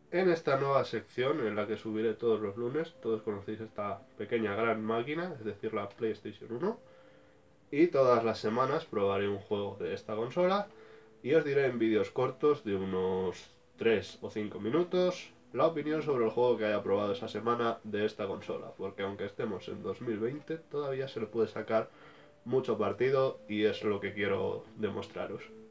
en esta nueva sección en la que subiré todos los lunes. Todos conocéis esta pequeña gran máquina, es decir, la PlayStation 1. Y todas las semanas probaré un juego de esta consola y os diré en vídeos cortos de unos 3 o 5 minutos la opinión sobre el juego que haya probado esa semana de esta consola, porque aunque estemos en 2020 todavía se le puede sacar mucho partido y es lo que quiero demostraros.